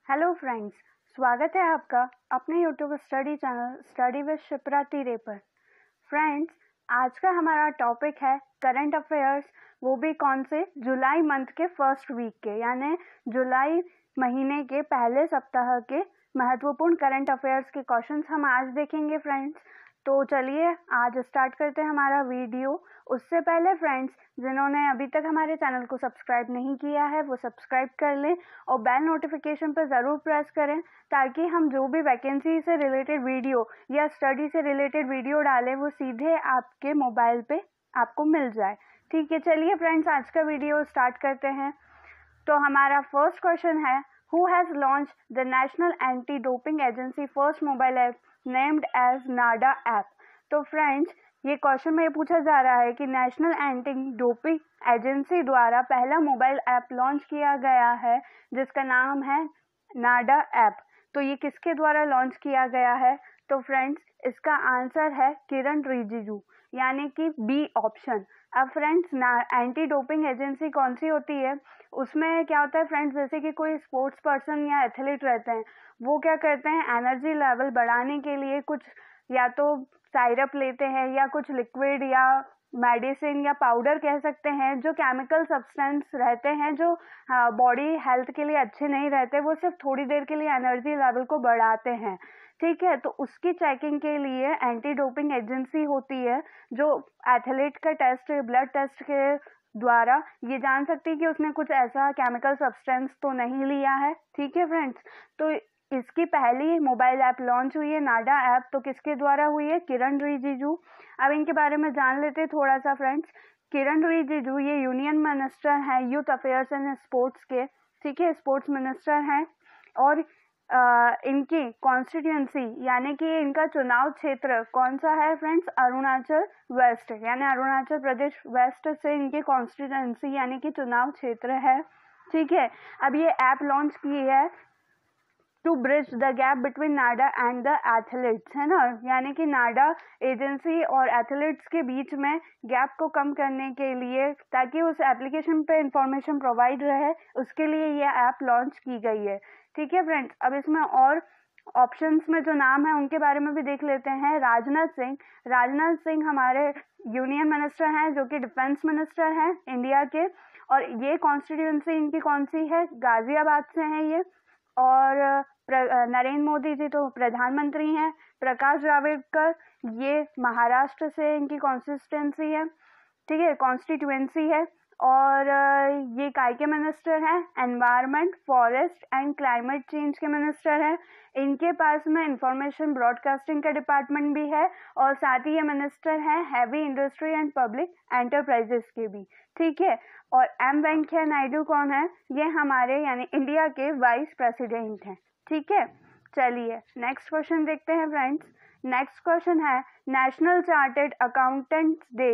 Hello friends, स्वागत है आपका अपने YouTube study channel study with Shipra टीरे पर। फ्रेंड्स, आज का हमारा टॉपिक है करंट अफेयर्स, वो भी कौन से, जुलाई मंथ के फर्स्ट वीक के, यानी जुलाई महीने के पहले सप्ताह के महत्वपूर्ण करंट अफेयर्स के क्वेश्चंस हम आज देखेंगे फ्रेंड्स। तो चलिए आज स्टार्ट करते हैं हमारा वीडियो। उससे पहले फ्रेंड्स, जिन्होंने अभी तक हमारे चैनल को सब्सक्राइब नहीं किया है वो सब्सक्राइब कर लें और बेल नोटिफिकेशन पर ज़रूर प्रेस करें, ताकि हम जो भी वैकेंसी से रिलेटेड वीडियो या स्टडी से रिलेटेड वीडियो डालें वो सीधे आपके मोबाइल पे आपको मिल जाए। ठीक है, चलिए फ्रेंड्स आज का वीडियो स्टार्ट करते हैं। तो हमारा फर्स्ट क्वेश्चन है, who has launch the national anti doping agency first mobile app named as NADA app. तो फ्रेंड्स, ये क्वेश्चन में पूछा जा रहा है कि नेशनल एंटी डोपिंग एजेंसी द्वारा पहला मोबाइल ऐप लॉन्च किया गया है जिसका नाम है नाडा ऐप। तो ये किसके द्वारा लॉन्च किया गया है? तो फ्रेंड्स, इसका आंसर है किरण रिजिजू, यानी कि बी ऑप्शन। अब फ्रेंड्स, एंटी डोपिंग एजेंसी कौन सी होती है? उसमें क्या होता है फ्रेंड्स, जैसे कि कोई स्पोर्ट्स पर्सन या एथलीट रहते हैं, वो क्या करते हैं, एनर्जी लेवल बढ़ाने के लिए कुछ या तो साइरप लेते हैं या कुछ लिक्विड या मेडिसिन या पाउडर कह सकते हैं, जो केमिकल सब्सटेंस रहते हैं जो बॉडी हेल्थ के लिए अच्छे नहीं रहते, वो सिर्फ थोड़ी देर के लिए एनर्जी लेवल को बढ़ाते हैं। ठीक है, तो उसकी चेकिंग के लिए एंटी डोपिंग एजेंसी होती है, जो एथलीट का टेस्ट, ब्लड टेस्ट के द्वारा ये जान सकती है कि उसने कुछ ऐसा केमिकल सब्सटेंस तो नहीं लिया है। ठीक है फ्रेंड्स, तो इसकी पहली मोबाइल ऐप लॉन्च हुई है नाडा ऐप, तो किसके द्वारा हुई है? किरण रिजिजू। अब इनके बारे में जान लेते हैं थोड़ा सा फ्रेंड्स। किरण रिजिजू ये यूनियन मिनिस्टर हैं यूथ अफेयर्स एंड स्पोर्ट्स के। ठीक है, स्पोर्ट्स मिनिस्टर हैं और इनकी कॉन्स्टिट्यूंसी यानी कि इनका चुनाव क्षेत्र कौन सा है फ्रेंड्स? अरुणाचल वेस्ट, यानी अरुणाचल प्रदेश वेस्ट से इनकी कॉन्स्टिट्यूंसी यानी कि चुनाव क्षेत्र है। ठीक है, अब ये ऐप लॉन्च की है to bridge the gap between NADA and the athletes, है ना, यानी कि नाडा एजेंसी और एथलीट्स के बीच में गैप को कम करने के लिए, ताकि उस एप्लीकेशन पे इंफॉर्मेशन प्रोवाइड रहे, उसके लिए ये ऐप लॉन्च की गई है। ठीक है फ्रेंड्स, अब इसमें और ऑप्शंस में जो नाम है उनके बारे में भी देख लेते हैं। राजनाथ सिंह, राजनाथ सिंह हमारे यूनियन मिनिस्टर हैं जो कि डिफेंस मिनिस्टर हैं इंडिया के, और ये कॉन्स्टिट्यूंसी इनकी कौन सी है? गाजियाबाद से हैं ये। और नरेंद्र मोदी जी तो प्रधानमंत्री हैं। प्रकाश जावड़ेकर ये महाराष्ट्र से इनकी कॉन्स्टिट्यूंसी है। ठीक है, कॉन्स्टिट्यूंसी है। और ये काय के मिनिस्टर हैं? Environment, forest and climate change के मिनिस्टर हैं। इनके पास में इंफॉर्मेशन ब्रॉडकास्टिंग का डिपार्टमेंट भी है, और साथ ही ये मिनिस्टर हैं heavy industry and public enterprises के भी। ठीक है, और एम वेंकैया नायडू कौन है? ये हमारे यानी इंडिया के वाइस प्रेसिडेंट हैं। ठीक है, चलिए नेक्स्ट क्वेश्चन देखते हैं फ्रेंड्स। नेक्स्ट क्वेश्चन है, national chartered accountants day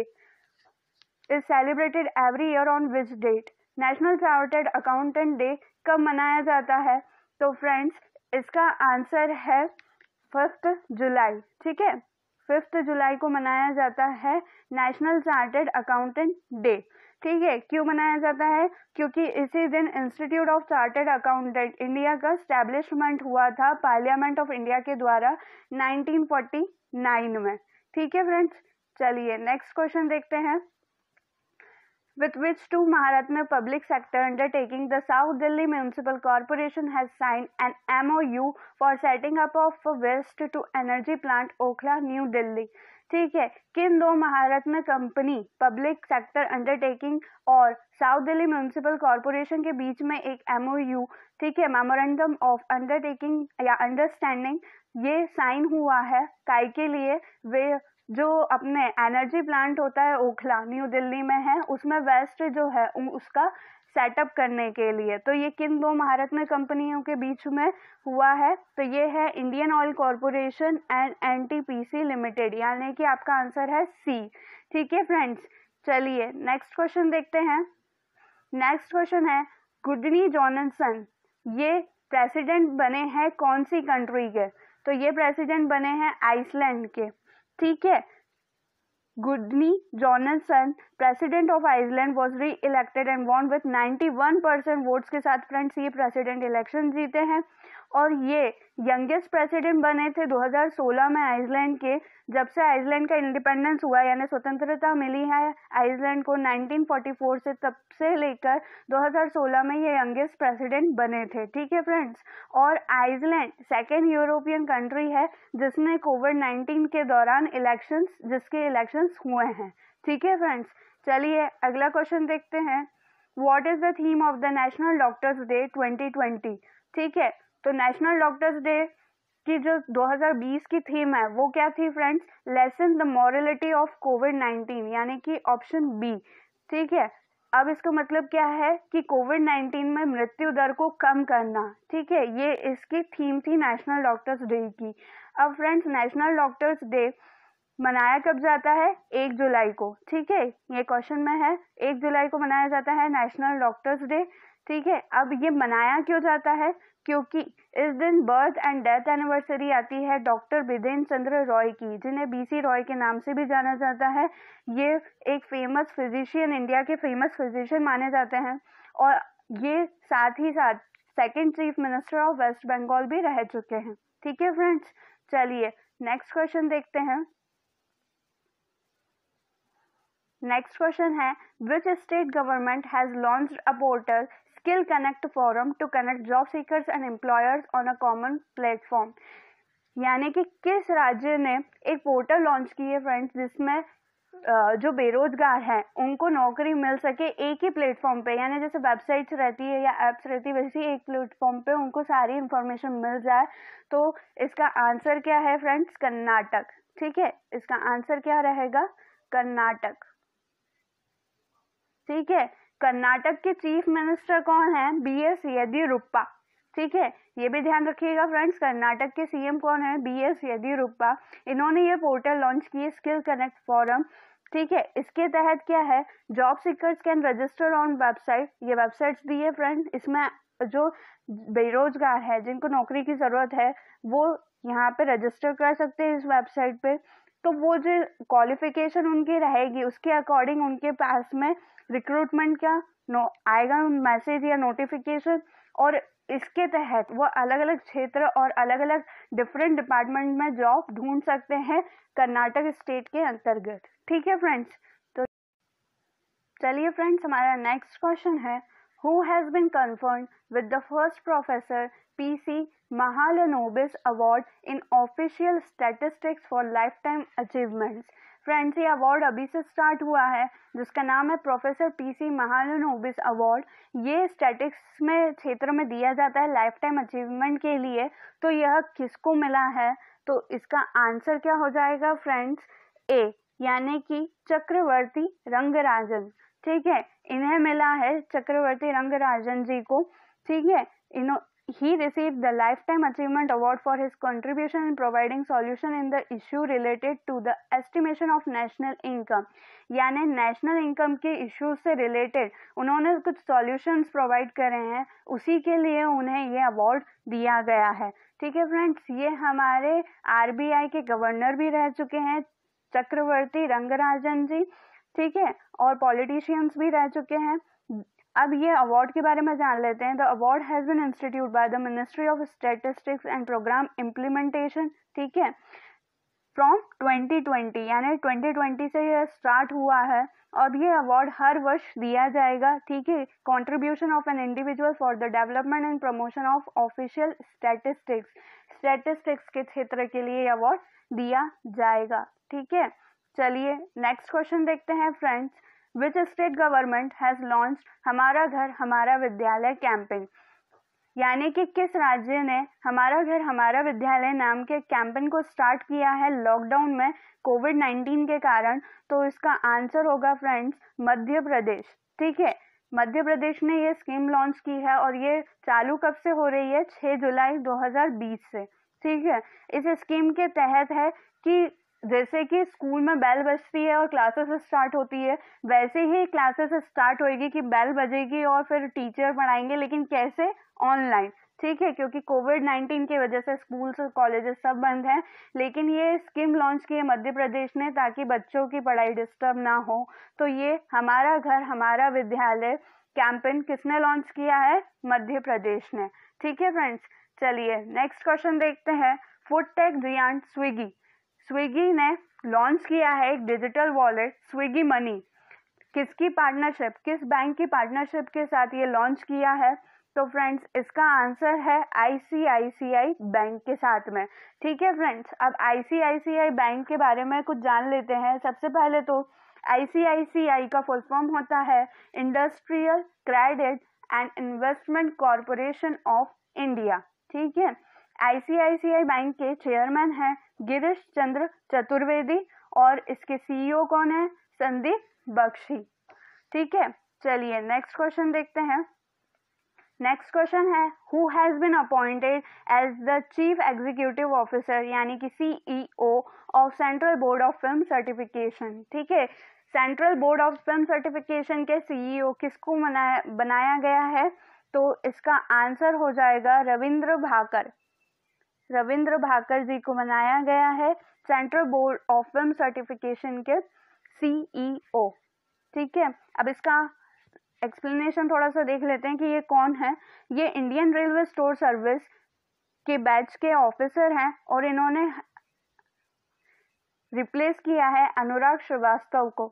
is celebrated every year on which date? National chartered accountant day कब मनाया जाता है? तो फ्रेंड्स, इसका आंसर है 5 जुलाई। ठीक है, 5 जुलाई को मनाया जाता है नेशनल चार्टर्ड अकाउंटेंट डे। ठीक है, क्यों मनाया जाता है? क्योंकि इसी दिन institute of chartered accountant India का स्टैब्लिशमेंट हुआ था पार्लियामेंट ऑफ इंडिया के द्वारा 1949 में। ठीक है फ्रेंड्स, चलिए नेक्स्ट क्वेश्चन देखते हैं। With which two Maharatna public sector undertaking, the South Delhi Municipal Corporation has signed an MOU for setting up of a waste to energy plant Okhla, New Delhi. ठीक है, किन दो Maharatna company, public sector undertaking और south Delhi municipal corporation के बीच में एक MOU, ठीक है, मेमोरेंडम ऑफ अंडरटेकिंग या अंडरस्टैंडिंग, ये साइन हुआ है काय के लिए? वे जो अपने एनर्जी प्लांट होता है ओखला, न्यू दिल्ली में है, उसमें वेस्ट जो है उसका सेटअप करने के लिए। तो ये किन दो महारत्न कंपनियों के बीच में हुआ है? तो ये है Indian oil corporation and NTPC limited, यानी कि आपका आंसर है सी। ठीक है फ्रेंड्स, चलिए नेक्स्ट क्वेश्चन देखते हैं। नेक्स्ट क्वेश्चन है, गुडनी जॉनसन ये प्रेसिडेंट बने हैं कौन सी कंट्री के? तो ये प्रेसिडेंट बने हैं आइसलैंड के। ठीक है, Gudni Johnson, president of Iceland, was re-elected and won with 91% votes के साथ फ्रेंड्स ये प्रेसिडेंट इलेक्शन जीते हैं और ये यंगेस्ट प्रेसिडेंट बने थे 2016 में आइसलैंड के। जब से आइसलैंड का इंडिपेंडेंस हुआ यानी स्वतंत्रता मिली है आइसलैंड को 1944 से, तब से लेकर 2016 में ये यंगेस्ट प्रेसिडेंट बने थे। ठीक है फ्रेंड्स, और आइसलैंड सेकेंड यूरोपियन कंट्री है जिसने कोविड-19 के दौरान जिसके इलेक्शंस हुए हैं। ठीक है फ्रेंड्स, चलिए अगला क्वेश्चन देखते हैं। What is the theme of the national doctors day 2020? ठीक है, तो नेशनल डॉक्टर्स डे की जो 2020 की थीम है वो क्या थी friends? Lesson the morality of कोविड-19, यानी कि ऑप्शन बी। ठीक है, अब इसका मतलब क्या है कि कोविड-19 में मृत्यु दर को कम करना। ठीक है, ये इसकी थीम थी नेशनल डॉक्टर्स डे की। अब फ्रेंड्स, नेशनल डॉक्टर्स डे मनाया कब जाता है? 1 जुलाई को। ठीक है, ये क्वेश्चन में है, 1 जुलाई को मनाया जाता है नेशनल डॉक्टर्स डे। ठीक है, अब ये मनाया क्यों जाता है? क्योंकि इस दिन बर्थ एंड डेथ एनिवर्सरी आती है डॉक्टर बिदेन चंद्र रॉय की, जिन्हें बीसी रॉय के नाम से भी जाना जाता है। ये एक फेमस फिजिशियन, इंडिया के फेमस फिजिशियन माने जाते हैं और ये साथ ही साथ second chief minister of West Bengal भी रह चुके हैं। ठीक है फ्रेंड्स, चलिए नेक्स्ट क्वेश्चन देखते हैं। नेक्स्ट क्वेश्चन है, which state government has launched a portal skill connect forum to connect job seekers and employers on a common platform? यानी कि किस राज्य ने एक पोर्टल लॉन्च की है फ्रेंड्स जिसमें जो बेरोजगार हैं उनको नौकरी मिल सके एक ही प्लेटफॉर्म पे, यानी जैसे वेबसाइट्स रहती है या एप्स रहती है वैसे एक प्लेटफॉर्म पे उनको सारी इंफॉर्मेशन मिल जाए। तो इसका आंसर क्या है फ्रेंड्स? कर्नाटक। ठीक है, इसका आंसर क्या रहेगा? कर्नाटक। ठीक है, कर्नाटक के चीफ मिनिस्टर कौन है? BS येदियुरप्पा। ठीक है, ये भी ध्यान रखिएगा फ्रेंड्स, कर्नाटक के सीएम कौन है? BS येदियुरप्पा। इन्होंने ये पोर्टल लॉन्च की है, स्किल कनेक्ट फोरम। ठीक है, इसके तहत क्या है? Job seekers can register on website, ये वेबसाइट्स दी है फ्रेंड, इसमें जो बेरोजगार है जिनको नौकरी की जरूरत है वो यहाँ पे रजिस्टर कर सकते हैं इस वेबसाइट पे। तो वो जो क्वालिफिकेशन उनकी रहेगी उसके अकॉर्डिंग उनके पास में रिक्रूटमेंट का आएगा मैसेज या नोटिफिकेशन, और इसके तहत वो अलग अलग क्षेत्र और अलग अलग डिफरेंट डिपार्टमेंट में जॉब ढूंढ सकते हैं कर्नाटक स्टेट के अंतर्गत। ठीक है फ्रेंड्स, तो चलिए फ्रेंड्स, हमारा नेक्स्ट क्वेश्चन है, who has been confirmed with the first professor PC Mahalanobis Award in Official Statistics for Lifetime Achievements? Friends, ये अवार्ड अभी से स्टार्ट हुआ है जिसका नाम है प्रोफेसर PC महालनोबिस अवार्ड। ये स्टैटिक्स में क्षेत्र में दिया जाता है लाइफ टाइम अचीवमेंट के लिए। तो यह किसको मिला है? तो इसका आंसर क्या हो जाएगा फ्रेंड्स? A, यानी कि चक्रवर्ती रंगराजन। ठीक है, इन्हें मिला है चक्रवर्ती रंगराजन जी को। ठीक है, He received the Lifetime Achievement Award for his contribution in providing solution in the issue related to the estimation of national income, यानी नेशनल इनकम के इश्यूज से रिलेटेड उन्होंने कुछ सॉल्यूशंस प्रोवाइड करे हैं, उसी के लिए उन्हें ये अवार्ड दिया गया है। ठीक है फ्रेंड्स, ये हमारे RBI के गवर्नर भी रह चुके हैं चक्रवर्ती रंगराजन जी। ठीक है, और पॉलिटिशियंस भी रह चुके हैं। अब ये अवार्ड के बारे में जान लेते हैं। The award has been institute by the ministry of statistics and programme implementation. ठीक है, फ्रॉम 2020, यानी 2020 से यह स्टार्ट हुआ है और ये अवार्ड हर वर्ष दिया जाएगा। ठीक है, contribution of an individual for the development and promotion of official statistics के क्षेत्र के लिए अवार्ड दिया जाएगा। ठीक है, चलिए नेक्स्ट क्वेश्चन देखते हैं friends. Which state government has launched हमारा घर हमारा विद्यालय कैंपेन? यानी कि किस राज्य ने हमारा घर हमारा विद्यालय नाम के कैंपेन को स्टार्ट किया है लॉकडाउन में कोविड-19 के कारण? तो इसका आंसर होगा फ्रेंड्स मध्य प्रदेश। ठीक है, मध्य प्रदेश ने ये स्कीम लॉन्च की है और ये चालू कब से हो रही है? 6 जुलाई 2020 से। ठीक है, इस स्कीम के तहत है कि जैसे कि स्कूल में बेल बजती है और क्लासेस स्टार्ट होती है, वैसे ही क्लासेस स्टार्ट होएगी कि बेल बजेगी और फिर टीचर पढ़ाएंगे, लेकिन कैसे? ऑनलाइन। ठीक है, क्योंकि कोविड-19 की वजह से स्कूल्स और कॉलेजेस सब बंद हैं, लेकिन ये स्कीम लॉन्च की है मध्य प्रदेश ने ताकि बच्चों की पढ़ाई डिस्टर्ब ना हो। तो ये हमारा घर हमारा विद्यालय कैंपेन किसने लॉन्च किया है? मध्य प्रदेश ने। ठीक है फ्रेंड्स, चलिए नेक्स्ट क्वेश्चन देखते हैं। Food tech giant Swiggy, Swiggy ने लॉन्च किया है एक डिजिटल वॉलेट स्विगी मनी। किसकी पार्टनरशिप, किस बैंक की पार्टनरशिप के साथ ये लॉन्च किया है? तो फ्रेंड्स इसका आंसर है ICICI बैंक के साथ में। ठीक है फ्रेंड्स, अब ICICI बैंक के बारे में कुछ जान लेते हैं। सबसे पहले तो ICICI का फुल फॉर्म होता है industrial credit and investment corporation of India. ठीक है, ICICI बैंक के चेयरमैन हैं गिरीश चंद्र चतुर्वेदी और इसके CEO कौन है? संदीप बख्शी। ठीक है, चलिए नेक्स्ट क्वेश्चन देखते हैं। नेक्स्ट क्वेश्चन है who has been appointed as the chief executive officer यानी कि CEO of central board of film certification. ठीक है, central board of film certification के CEO किसको बनाया गया है? तो इसका आंसर हो जाएगा रविंद्र भाकर। रविंद्र भाकर जी को बनाया गया है central board of film certification के CEO। ठीक है, अब इसका एक्सप्लेनेशन थोड़ा सा देख लेते हैं कि ये कौन है। ये इंडियन रेलवे स्टोर सर्विस के बैच के ऑफिसर हैं और इन्होंने रिप्लेस किया है अनुराग श्रीवास्तव को।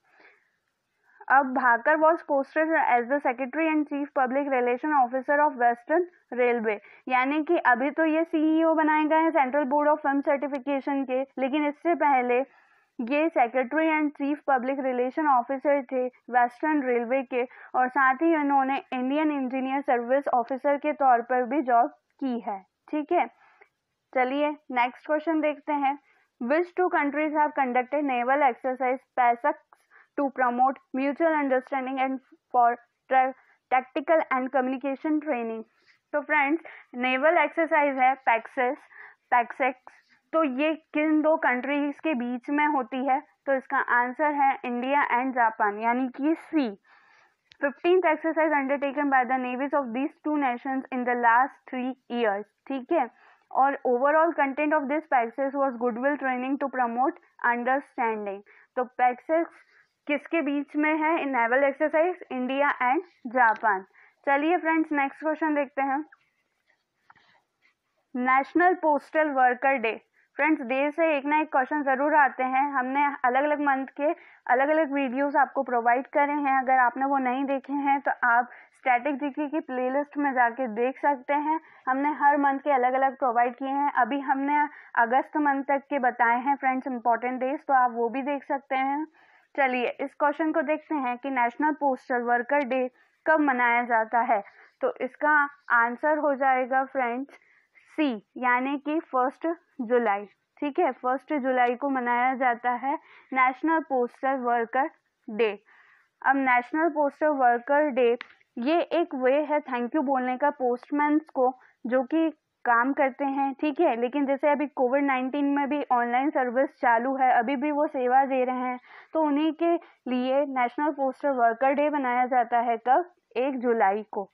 अब Bhakar was posted as the secretary and chief public relation officer of western railway, यानी कि अभी तो ये CEO बनाए गए हैं central board of film certification के, लेकिन इससे पहले ये secretary and chief public relation officer थे वेस्टर्न रेलवे के, और साथ ही उन्होंने इंडियन इंजीनियर सर्विस ऑफिसर के तौर पर भी जॉब की है। ठीक है, चलिए नेक्स्ट क्वेश्चन देखते हैं। Which two countries have conducted naval exercise PASSEX to promote mutual understanding and for tactical and communication training. तो फ्रेंड्स नेवल एक्सरसाइज है पैक्सेक्स, तो ये किन दो कंट्रीज के बीच में होती है? तो इसका आंसर है इंडिया एंड जापान, यानी कि C। 15th exercise undertaken by the navies of these two nations in the last 3 years। ठीक है, और overall content of this PASSEX was goodwill training to promote understanding. तो पैक्सेस किसके बीच में है इन naval exercise? India and Japan. चलिए फ्रेंड्स नेक्स्ट क्वेश्चन देखते हैं। National postal worker day. Friends day से एक ना एक क्वेश्चन जरूर आते हैं। हमने अलग अलग मंथ के अलग अलग वीडियोस आपको प्रोवाइड करे हैं। अगर आपने वो नहीं देखे हैं तो आप स्टैटिक जीके की प्लेलिस्ट में जाके देख सकते हैं। हमने हर मंथ के अलग अलग प्रोवाइड किए हैं। अभी हमने अगस्त मंथ तक के बताए हैं फ्रेंड्स इंपॉर्टेंट डेज, तो आप वो भी देख सकते हैं। चलिए इस क्वेश्चन को देखते हैं कि नेशनल पोस्टल वर्कर डे कब मनाया जाता है। तो इसका आंसर हो जाएगा फ्रेंड्स C, यानी कि 1 जुलाई। ठीक है, 1 जुलाई को मनाया जाता है नेशनल पोस्टल वर्कर डे। अब नेशनल पोस्टल वर्कर डे ये एक वे है थैंक यू बोलने का पोस्टमैन्स को जो कि काम करते हैं। ठीक है, लेकिन जैसे अभी कोविड-19 में भी ऑनलाइन सर्विस चालू है, अभी भी वो सेवा दे रहे हैं, तो उन्हीं के लिए नेशनल पोस्टल वर्कर डे मनाया जाता है कब? 1 जुलाई को।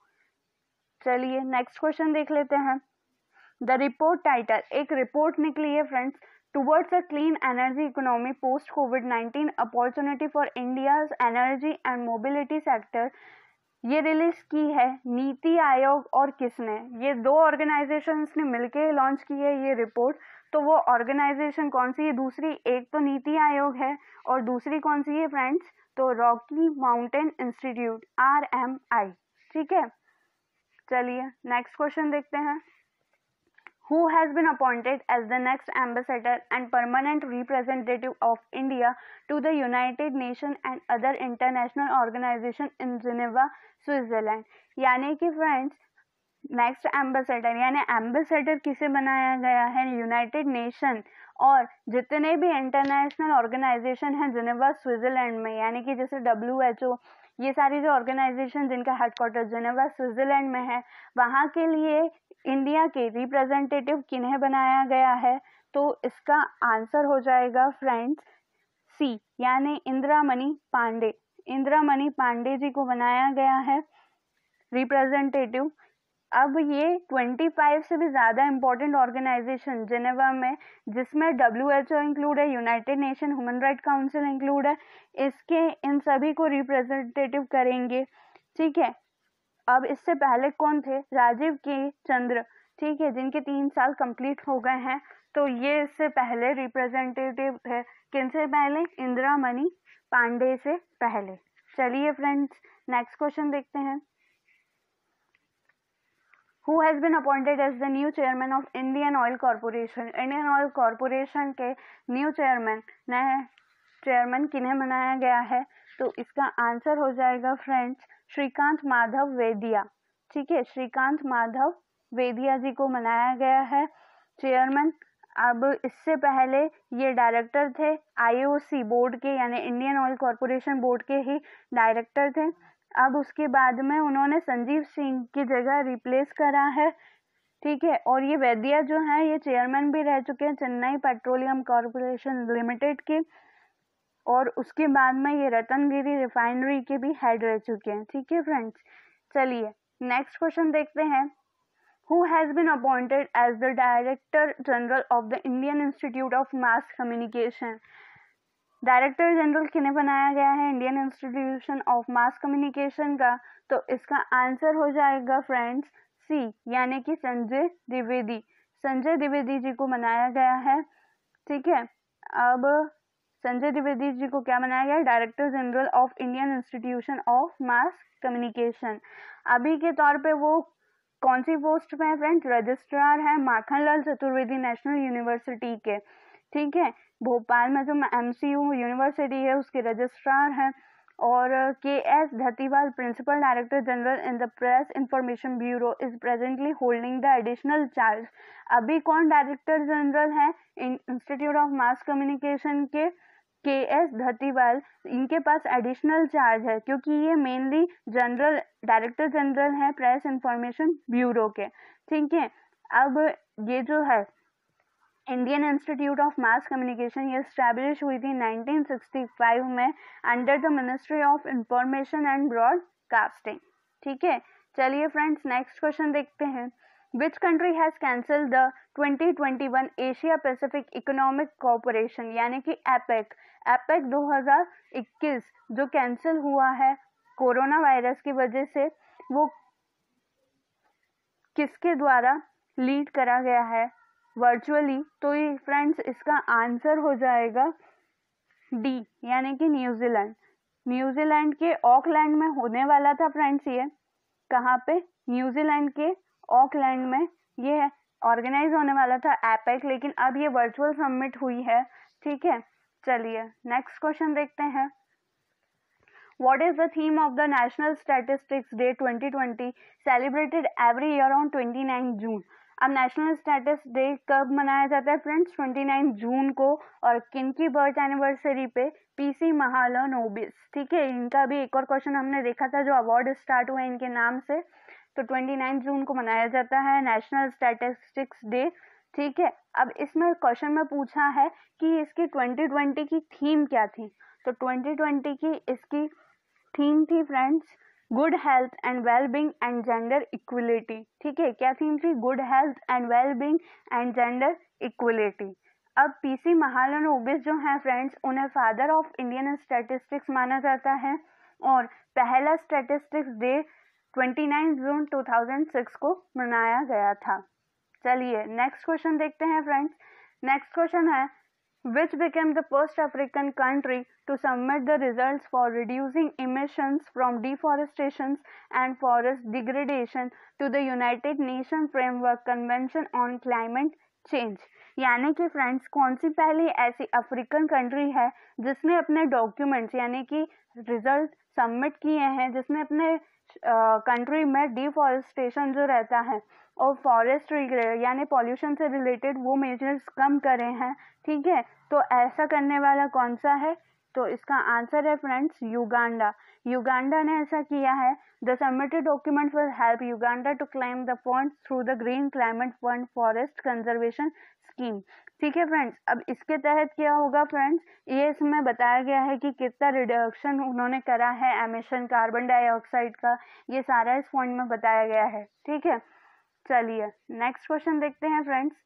चलिए नेक्स्ट क्वेश्चन देख लेते हैं। द रिपोर्ट टाइटल, एक रिपोर्ट निकली है friends, towards a clean energy economy post कोविड-19 opportunity for India's energy and mobility sector. ये रिलीज की है नीति आयोग और किसने? ये 2 ऑर्गेनाइजेशंस ने मिलकर लॉन्च की है ये रिपोर्ट। तो वो ऑर्गेनाइजेशन कौन सी है? दूसरी एक तो नीति आयोग है और दूसरी कौन सी है फ्रेंड्स? तो रॉकी माउंटेन इंस्टीट्यूट RMI। ठीक है, चलिए नेक्स्ट क्वेश्चन देखते हैं। Who has been appointed as the next ambassador and permanent representative of India to the United Nations and other international organizations in Geneva, Switzerland? यानी कि friends next ambassador यानी ambassador किसे बनाया गया है? यूनाइटेड नेशन और जितने भी इंटरनेशनल ऑर्गेनाइजेशन हैं जिनेवा स्विट्जरलैंड में, यानी कि जैसे WHO, ये सारी जो ऑर्गेनाइजेशन जिनका हेडक्वार्टर जिनेवा स्विट्जरलैंड में है, वहाँ के लिए इंडिया के रिप्रेजेंटेटिव किन्हें बनाया गया है? तो इसका आंसर हो जाएगा फ्रेंड्स C, यानी इंदिरामणि पांडे। इंदिरामणि पांडे जी को बनाया गया है रिप्रेजेंटेटिव अब ये 25 से भी ज़्यादा इम्पोर्टेंट ऑर्गेनाइजेशन जिनेवा में, जिसमें WHO इंक्लूड है, united nation human right council include है, इसके इन सभी को रिप्रेजेंटेटिव करेंगे। ठीक है, अब इससे पहले कौन थे? राजीव के चंद्र, ठीक है, जिनके 3 साल कंप्लीट हो गए हैं, तो ये इससे पहले रिप्रेजेंटेटिव थे। किनसे पहले? इंदिरा मणि पांडे से पहले। चलिए फ्रेंड्स, नेक्स्ट क्वेश्चन देखते हैं। Who has been appointed as the new chairman of Indian Oil Corporation? Indian oil corporation के न्यू चेयरमैन, नए चेयरमैन किन्हें बनाया गया है? तो इसका आंसर हो जाएगा फ्रेंड्स श्रीकांत माधव वेदिया। ठीक है, श्रीकांत माधव वेदिया जी को बनाया गया है चेयरमैन। अब इससे पहले ये डायरेक्टर थे IOC बोर्ड के, यानी इंडियन ऑयल कॉरपोरेशन बोर्ड के ही डायरेक्टर थे। अब उसके बाद में उन्होंने संजीव सिंह की जगह रिप्लेस करा है। ठीक है, और ये वैद्या जो है ये चेयरमैन भी रह चुके हैं चेन्नई पेट्रोलियम कॉरपोरेशन लिमिटेड के, और उसके बाद में ये रतनगिरी रिफाइनरी के भी हेड रह चुके हैं। ठीक है फ्रेंड्स, चलिए नेक्स्ट क्वेश्चन देखते हैं। Who has been appointed as the Director General of the Indian Institute of Mass Communication? Director general किन्हें बनाया गया है Indian institution of mass communication का? तो इसका आंसर हो जाएगा फ्रेंड्स सी, यानी कि संजय द्विवेदी। संजय द्विवेदी जी को बनाया गया है। ठीक है, अब संजय द्विवेदी जी को क्या बनाया गया? Director general of Indian institution of mass communication. अभी के तौर पे वो कौन सी पोस्ट पे है फ्रेंड्स? रजिस्ट्रार है माखनलाल चतुर्वेदी नेशनल यूनिवर्सिटी के। ठीक है, भोपाल में जो MCU यूनिवर्सिटी है उसके रजिस्ट्रार हैं। और KS Dhatiwal principal director general in the press information bureau is presently holding the additional charge. अभी कौन डायरेक्टर जनरल है इंस्टीट्यूट ऑफ मास कम्युनिकेशन के? KS धतीवाल, इनके पास एडिशनल चार्ज है क्योंकि ये मेनली जनरल डायरेक्टर जनरल है प्रेस इंफॉर्मेशन ब्यूरो के। ठीक है, अब ये जो है Indian institute of mass communication ये स्टैब्लिश हुई थी 1965 में under the ministry of information and broadcasting. ठीक है, चलिए फ्रेंड्स नेक्स्ट क्वेश्चन देखते हैं। Which country has cancelled the 2021 Asia Pacific Economic Cooperation यानी कि APEC 2021 जो कैंसिल हुआ है कोरोना वायरस की वजह से, वो किसके द्वारा लीड करा गया है वर्चुअली? तो ये फ्रेंड्स इसका आंसर हो जाएगा डी, यानी कि न्यूजीलैंड। न्यूजीलैंड के ऑकलैंड में होने वाला था फ्रेंड्स। ये कहाँ पे? न्यूजीलैंड के ऑकलैंड में ये ऑर्गेनाइज होने वाला था APEC, लेकिन अब ये वर्चुअल समिट हुई है। ठीक है, चलिए नेक्स्ट क्वेश्चन देखते हैं। What is the theme of the National Statistics Day 2020 celebrated every year on 29 जून? अब नेशनल स्टैटिस्टिक्स डे कब मनाया जाता है फ्रेंड्स? 29 जून को। और किन की बर्थ एनिवर्सरी पे? PC महालनोबिस। ठीक है, इनका भी एक और क्वेश्चन हमने देखा था जो अवार्ड स्टार्ट हुए इनके नाम से। तो 29 जून को मनाया जाता है नेशनल स्टैटिस्टिक्स डे। ठीक है, अब इसमें क्वेश्चन में पूछा है कि इसकी 2020 की थीम क्या थी? तो 2020 की इसकी थीम थी friends good health and wellbeing and gender equality. ठीक है, क्या थीम थी? Good health and wellbeing and gender equality. अब PC महालनोबिस जो हैं फ्रेंड्स, उन्हें फादर ऑफ इंडियन स्टैटिस्टिक्स माना जाता है और पहला स्टैटिस्टिक्स डे 29 जून 2006 को मनाया गया था। चलिए नेक्स्ट क्वेश्चन देखते हैं फ्रेंड्स। नेक्स्ट क्वेश्चन है which became the first African country to submit the results for reducing emissions from deforestation and forest degradation to the United Nations Framework Convention on Climate Change। यानी कि friends कौन सी पहली ऐसी African country है जिसने अपने documents यानी कि रिजल्ट सबमिट किए हैं, जिसने अपने कंट्री में डिफॉरेस्टेशन जो रहता है और फॉरेस्ट यानी पॉल्यूशन से रिलेटेड वो मेजर्स कम करे हैं। ठीक है, तो ऐसा करने वाला कौन सा है? तो इसका आंसर है फ्रेंड्स युगांडा। युगांडा ने ऐसा किया है। The submitted document will help Uganda to claim the fund through the green climate fund forest conservation scheme. ठीक है फ्रेंड्स, अब इसके तहत क्या होगा फ्रेंड्स, ये इसमें बताया गया है कि कितना रिडक्शन उन्होंने करा है एमिशन कार्बन डाइऑक्साइड का, ये सारा इस पॉइंट में बताया गया है। ठीक है, चलिए नेक्स्ट क्वेश्चन देखते हैं फ्रेंड्स।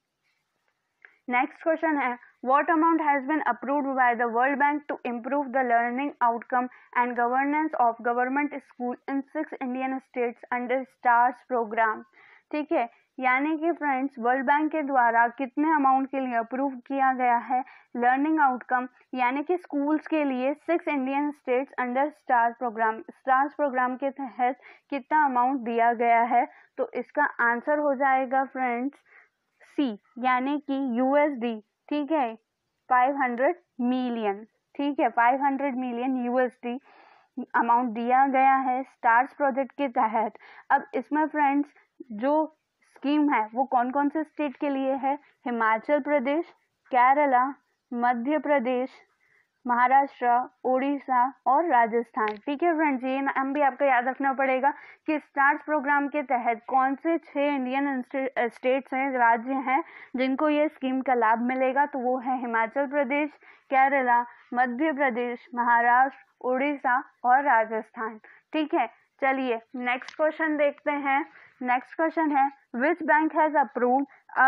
नेक्स्ट क्वेश्चन है what amount has been approved by the World Bank to improve the learning outcome and governance of government school in 6 Indian states under STARS program। ठीक है, यानी कि फ्रेंड्स वर्ल्ड बैंक के द्वारा कितने amount के लिए अप्रूव किया गया है लर्निंग आउटकम, यानी कि स्कूल्स के लिए 6 Indian states under stars programme. Stars programme के तहत कितना अमाउंट दिया गया है, तो इसका आंसर हो जाएगा फ्रेंड्स सी, यानी कि यूएसडी। ठीक है, 500 मिलियन। ठीक है, 500 मिलियन यूएसडी अमाउंट दिया गया है स्टार्स प्रोजेक्ट के तहत। अब इसमें फ्रेंड्स जो स्कीम है वो कौन कौन से स्टेट के लिए है? हिमाचल प्रदेश, केरला, मध्य प्रदेश, महाराष्ट्र, उड़ीसा और राजस्थान। ठीक है फ्रेंड्स, ये नाम भी आपको याद रखना पड़ेगा कि स्टार्स प्रोग्राम के तहत कौन से 6 इंडियन स्टेट्स हैं, राज्य हैं जिनको ये स्कीम का लाभ मिलेगा। तो वो है हिमाचल प्रदेश, केरला, मध्य प्रदेश, महाराष्ट्र, उड़ीसा और राजस्थान। ठीक है, चलिए नेक्स्ट क्वेश्चन देखते हैं। नेक्स्ट क्वेश्चन है which bank has approved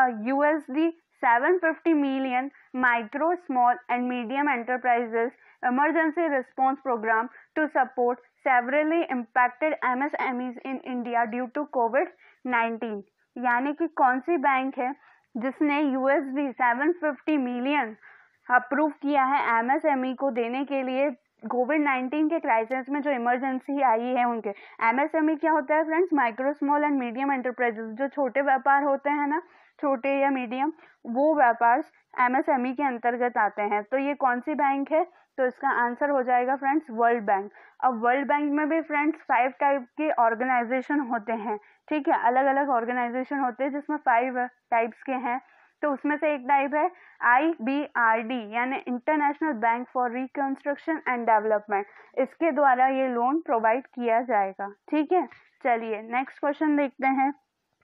USD 750 million micro, small and medium enterprises emergency response program to support severely impacted MSMEs in India due to COVID-19। यानी कि कौन सी बैंक है जिसने USD 750 मिलियन अप्रूव किया है MSME को देने के लिए कोविड-19 के क्राइसिस में जो इमरजेंसी आई है उनके। MSME क्या होता है friends? Micro, small and medium enterprises, जो छोटे व्यापार होते हैं ना, छोटे या मीडियम, वो व्यापार MSME के अंतर्गत आते हैं। तो ये कौन सी बैंक है? तो इसका आंसर हो जाएगा फ्रेंड्स वर्ल्ड बैंक। अब वर्ल्ड बैंक में भी फ्रेंड्स 5 टाइप के ऑर्गेनाइजेशन होते हैं। ठीक है, अलग अलग ऑर्गेनाइजेशन होते हैं जिसमें 5 टाइप्स के हैं। तो उसमें से एक टाइप है IBRD, यानी international bank for reconstruction and development. इसके द्वारा ये लोन प्रोवाइड किया जाएगा। ठीक है, चलिए नेक्स्ट क्वेश्चन देखते हैं।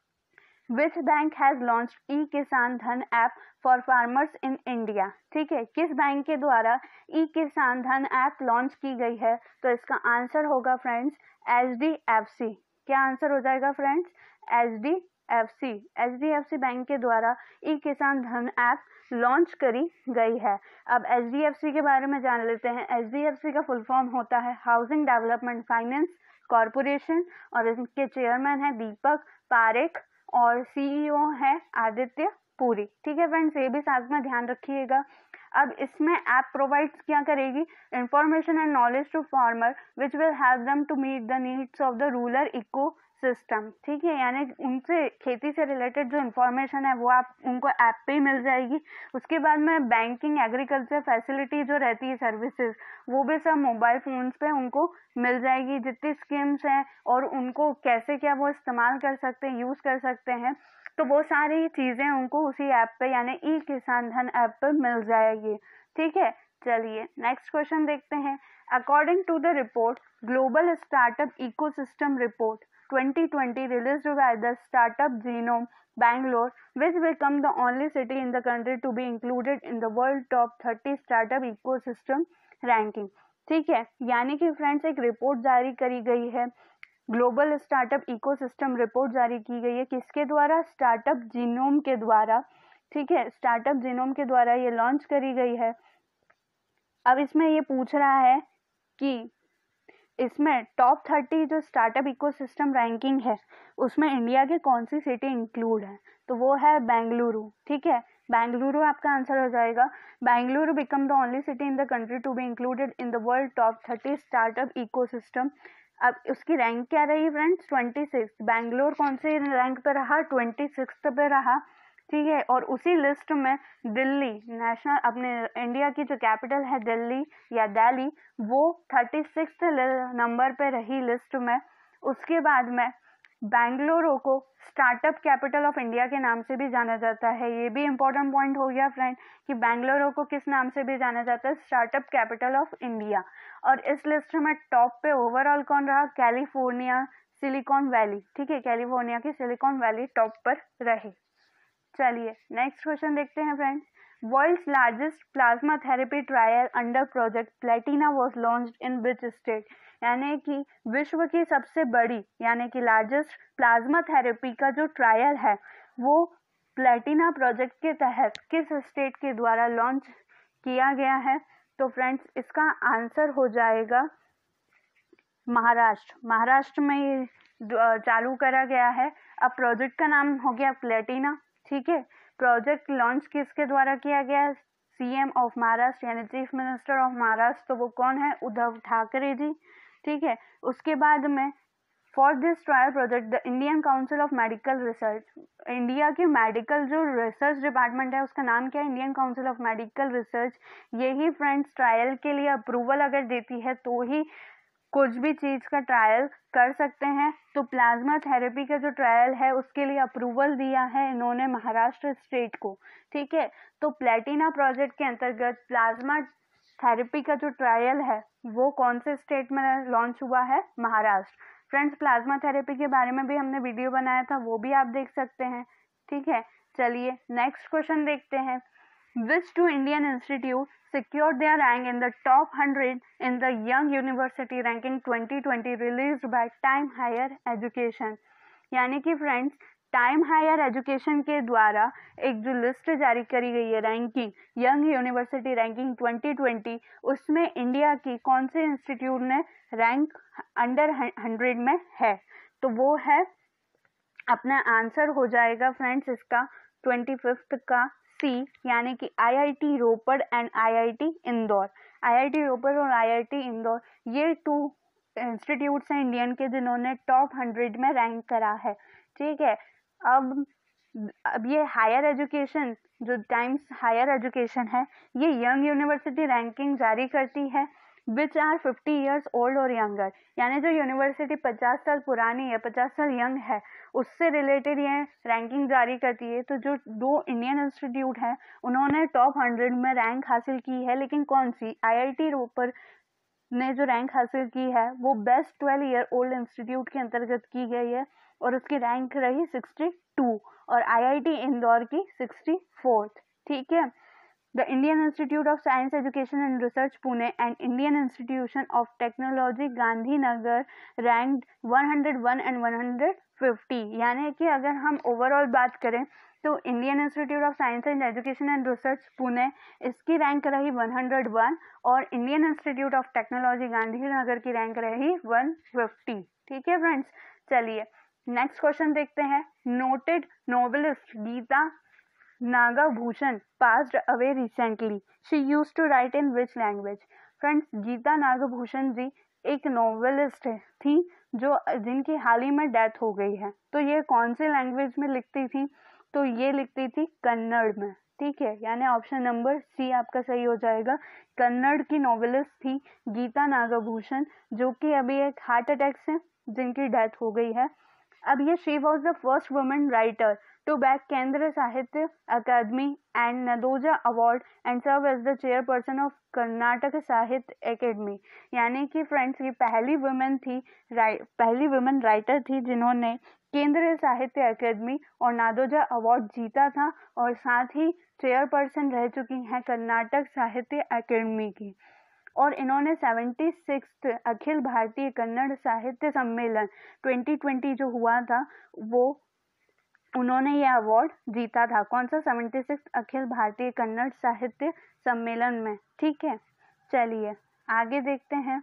Which bank has launched e Kisan Dhan app for farmers in India? ठीक है, किस बैंक के द्वारा ई-किसान धन ऐप लॉन्च की गई है? तो इसका आंसर होगा फ्रेंड्स HDFC। क्या आंसर हो जाएगा फ्रेंड्स? HDFC बैंक के द्वारा ई-किसान धन ऐप लॉन्च करी गई है। अब HDFC के बारे में जान लेते हैं। HDFC का फुल फॉर्म होता है हाउसिंग डेवलपमेंट फाइनेंस कॉरपोरेशन, और इनके चेयरमैन है दीपक पारेख और CEO है आदित्य पुरी। ठीक है फ्रेंड्स, ये भी साथ में ध्यान रखिएगा। अब इसमें ऐप प्रोवाइड्स क्या करेगी? Information and knowledge to farmer which will help them to meet the needs of the rural eco system. ठीक है, यानी उनसे खेती से रिलेटेड जो इन्फॉर्मेशन है वो आप उनको ऐप पे ही मिल जाएगी। उसके बाद में बैंकिंग, एग्रीकल्चर फैसिलिटी जो रहती है, सर्विसेज, वो भी सब मोबाइल फोन्स पे उनको मिल जाएगी। जितनी स्कीम्स हैं और उनको कैसे क्या वो इस्तेमाल कर सकते हैं, यूज़ कर सकते हैं, तो वो सारी चीज़ें उनको उसी ऐप पे यानी ई-किसान धन ऐप पे मिल जाएगी। ठीक है, चलिए नेक्स्ट क्वेश्चन देखते हैं। According to the report global startup ecosystem report 2020 released by the startup Genome Bangalore, which become the only city in the country to be included in the world top 30 startup ecosystem ranking। ठीक है, यानी कि friends एक report जारी करी गई है, global startup ecosystem report जारी की गई है। किसके द्वारा? स्टार्टअप जीनोम के द्वारा। ठीक है, स्टार्टअप जीनोम के द्वारा ये लॉन्च करी गई है। अब इसमें ये पूछ रहा है कि इसमें टॉप 30 जो स्टार्टअप इकोसिस्टम रैंकिंग है उसमें इंडिया के कौन सी सिटी इंक्लूड है? तो वो है बेंगलुरु। ठीक है, बेंगलुरु आपका आंसर हो जाएगा। Bengaluru become the only city in the country to be included in the world top 30 startup ecosystem. अब उसकी रैंक क्या रही फ्रेंड्स? 26। बेंगलोर कौन से रैंक पे रहा? 26 पे रहा। ठीक है, और उसी लिस्ट में दिल्ली, नेशनल अपने इंडिया की जो कैपिटल है दिल्ली या दिल्ली, वो 36 नंबर पे रही लिस्ट में। उसके बाद में बेंगलुरु को स्टार्टअप कैपिटल ऑफ इंडिया के नाम से भी जाना जाता है। ये भी इंपॉर्टेंट पॉइंट हो गया फ्रेंड कि बेंगलुरु को किस नाम से भी जाना जाता है? Startup capital of India. और इस लिस्ट में टॉप पे ओवरऑल कौन रहा? California, Silicon Valley. ठीक है, कैलिफोर्निया की सिलिकॉन वैली टॉप पर रही। चलिए नेक्स्ट क्वेश्चन देखते हैं friends. World's largest plasma therapy trial under project platina was launched in which state, यानी कि विश्व की सबसे बड़ी यानी कि लार्जेस्ट प्लाज्मा थेरेपी का जो ट्रायल है वो प्लेटिना प्रोजेक्ट के तहत किस स्टेट के द्वारा लॉन्च किया गया है? तो फ्रेंड्स इसका आंसर हो जाएगा महाराष्ट्र। महाराष्ट्र में ये चालू करा गया है। अब प्रोजेक्ट का नाम हो गया प्लेटिना, ठीक है। प्रोजेक्ट लॉन्च किसके द्वारा किया गया है? सीएम ऑफ महाराष्ट्र यानी चीफ मिनिस्टर ऑफ महाराष्ट्र, तो वो कौन है? उद्धव ठाकरे जी, ठीक है। उसके बाद में for this trial project the Indian council of medical research, India की मेडिकल जो रिसर्च डिपार्टमेंट है उसका नाम क्या है? Indian council of medical research. यही फ्रेंड्स ट्रायल के लिए अप्रूवल अगर देती है तो ही कुछ भी चीज का ट्रायल कर सकते हैं। तो प्लाज्मा थेरेपी का जो ट्रायल है उसके लिए अप्रूवल दिया है इन्होंने महाराष्ट्र स्टेट को, ठीक है। तो प्लेटिना प्रोजेक्ट के अंतर्गत प्लाज्मा थेरेपी का जो ट्रायल है वो कौन से स्टेट में लॉन्च हुआ है? महाराष्ट्र। फ्रेंड्स प्लाज्मा थेरेपी के बारे में भी हमने वीडियो बनाया था, वो भी आप देख सकते हैं, ठीक है। चलिए नेक्स्ट क्वेश्चन देखते हैं। Which two Indian institutes secured their rank in the top 100 in the Young University Ranking 2020 released by Time Higher Education? यानी कि फ्रेंड्स टाइम हायर एजुकेशन के द्वारा एक जो लिस्ट जारी करी गई है रैंकिंग, यंग यूनिवर्सिटी रैंकिंग 2020, उसमें इंडिया की कौन से इंस्टीट्यूट ने रैंक अंडर 100 में है? तो वो है, अपना आंसर हो जाएगा फ्रेंड्स इसका 25th का सी, यानी कि IIT Ropar and IIT Indore. IIT Ropar और आईआईटी इंदौर ये टू इंस्टीट्यूट्स हैं इंडियन के जिन्होंने टॉप 100 में रैंक करा है, ठीक है। अब ये हायर एजुकेशन जो टाइम्स हायर एजुकेशन है ये यंग यूनिवर्सिटी रैंकिंग जारी करती है विच आर 50 ईयर्स ओल्ड और यंगर, यानी जो यूनिवर्सिटी 50 साल पुरानी है, 50 साल यंग है, उससे रिलेटेड ये रैंकिंग जारी करती है। तो जो दो इंडियन इंस्टीट्यूट हैं उन्होंने टॉप 100 में रैंक हासिल की है, लेकिन कौन सी? आईआईटी रोपड़ ने जो रैंक हासिल की है वो बेस्ट 12 ईयर ओल्ड इंस्टीट्यूट के अंतर्गत की गई है और उसकी रैंक रही 62 और आईआईटी इंदौर की 64th, ठीक है। The Indian Institute of Science Education and Research Pune and Indian Institution of Technology Gandhinagar ranked 101 and 150, यानी कि अगर हम ओवरऑल बात करें तो Indian institute of science and education and research Pune इसकी रैंक रही 101 और Indian institute of technology Gandhinagar की रैंक रही 150, ठीक है फ्रेंड्स। चलिए नेक्स्ट क्वेश्चन देखते हैं। Noted novelist Geeta Nagabhushan passed away recently. She used to write in which language? Friends Geeta Nagabhushan ji एक नॉवेलिस्ट थी जो जिनकी हाल ही में डेथ हो गई है। तो ये कौन से लैंग्वेज में लिखती थी? तो ये लिखती थी कन्नड़ में, ठीक है। यानी ऑप्शन नंबर सी आपका सही हो जाएगा। कन्नड़ की नॉवेलिस्ट थी गीता नागभूषण जो कि अभी एक हार्ट अटैक से जिनकी डेथ हो गई है। अब ये she was the first women writer to back केंद्र साहित्य अकादमी and Nadoja Award and serve as the chairperson of Karnataka साहित्य अकेडमी, यानी कि फ्रेंड्स ये पहली वुमेन राइटर थी जिन्होंने केंद्रीय साहित्य अकादमी और नादोजा अवार्ड जीता था और साथ ही चेयरपर्सन रह चुकी हैं कर्नाटक साहित्य अकादमी की। और इन्होंने 76th अखिल भारतीय कन्नड़ साहित्य सम्मेलन 2020 जो हुआ था वो उन्होंने ये अवार्ड जीता था। कौन सा? 76 अखिल भारतीय कन्नड़ साहित्य सम्मेलन में, ठीक है। चलिए आगे देखते हैं।